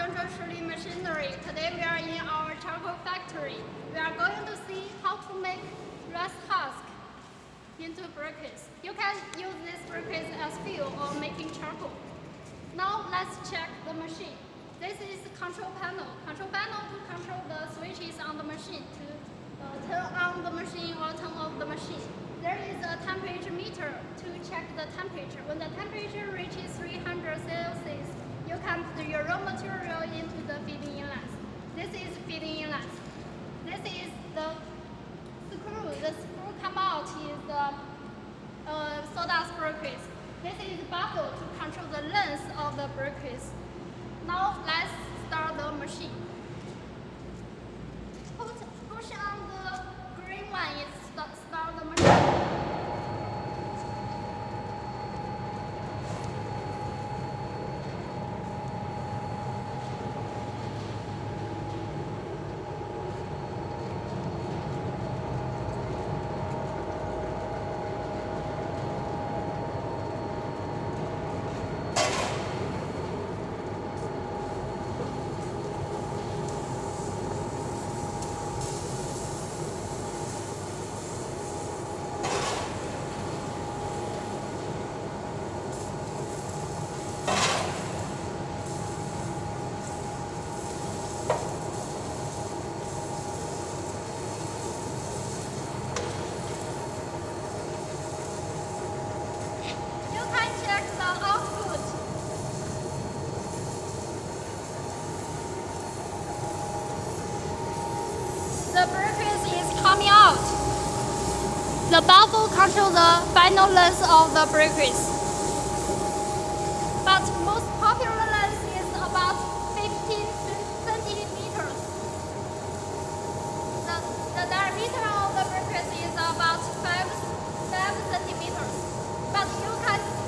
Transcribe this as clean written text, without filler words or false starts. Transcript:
Zhengzhou Machinery. Today we are in our charcoal factory. We are going to see how to make rice husk into briquettes. You can use this briquettes as fuel or making charcoal. Now let's check the machine. This is the control panel. Control panel to control the switches on the machine to turn on the machine or turn off the machine. There is a temperature meter to check the temperature. When the temperature reaches 300 Celsius, you can put your raw material into the feeding inlet. This is feeding inlet. This is the screw. The screw come out is the sawdust briquettes. This is the baffle to control the length of the briquettes. Now let's start the machine. Push on the green one is start the machine. The briquettes is coming out. The baffle controls the final length of the briquettes. But most popular length is about 15 centimeters. The diameter of the briquettes is about 5 centimeters. But you can